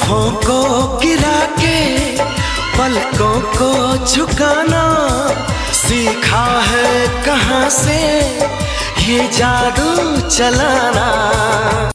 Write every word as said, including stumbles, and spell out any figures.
लम्हों को गिरा के पलकों को झुकाना सीखा है कहाँ से ये जादू चलाना।